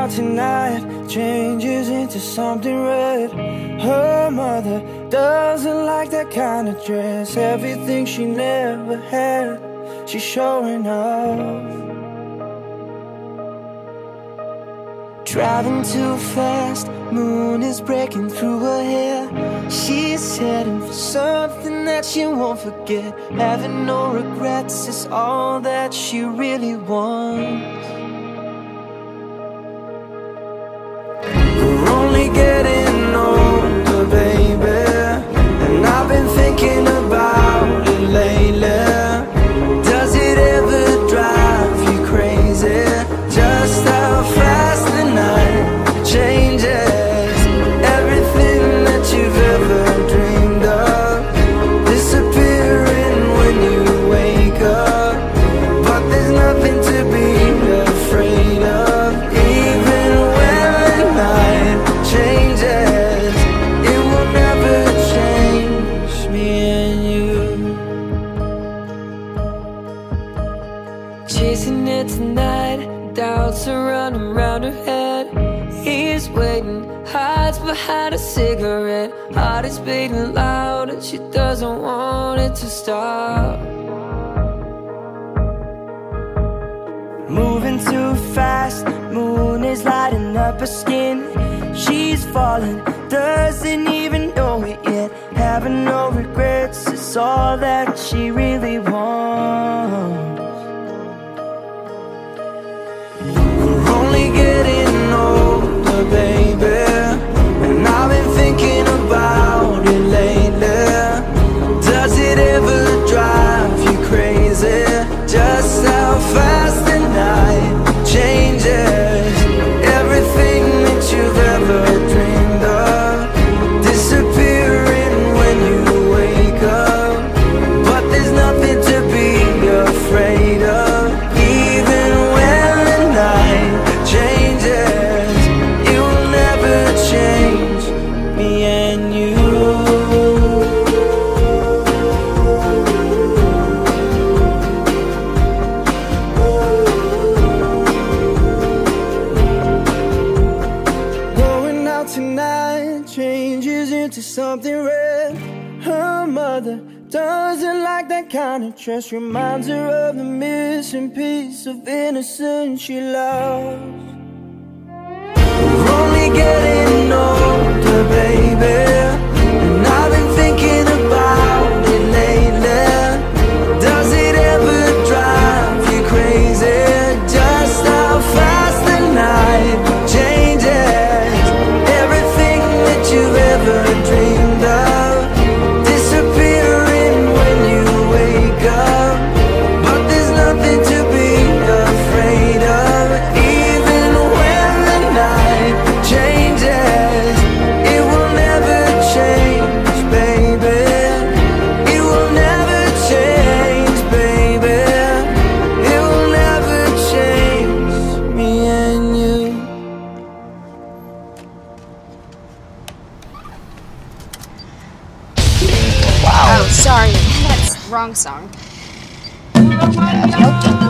out tonight changes into something red. Her mother doesn't like that kind of dress. Everything she never had, she's showing off. Driving too fast, moon is breaking through her hair. She's heading for something that she won't forget. Having no regrets is all that she really wants. We're only getting older, baby, and I've been thinking about it lately. Does it ever drive you crazy? Just how fast the night changes. Everything that you've ever dreamed of disappearing when you wake up. But there's nothing to be afraid of. Even when the night changes, it will never change me and you. Chasing it tonight, doubts are running round her head. He's waiting, hides behind a cigarette. Heart is beating loud and she doesn't want it to stop. Moving too fast, moon is lighting up her skin. She's falling, doesn't even know it yet. Having no regrets is all that she really wants. We're only getting older, baby, and I've been thinking about it lately. Does it ever drive you crazy? Just how fast the night changes. Everything that you've ever dreamed of disappearing when you wake up. But there's nothing to be afraid of. Even when the night changes, it will never change me and you. Going out tonight changes into something red. Her mother doesn't like that kind of dress. Reminds her of the missing piece of innocence she lost. We're only getting older, baby, and I've been thinking about it lately. Does it ever drive you crazy? Just how fast the night changes. Everything that you've ever dreamed of disappearing when you wake up. But there's nothing to be afraid of. Even when the night changes, it will never change, baby. It will never change, baby. It will never change me and you. Oh, sorry. That's wrong song. Nope.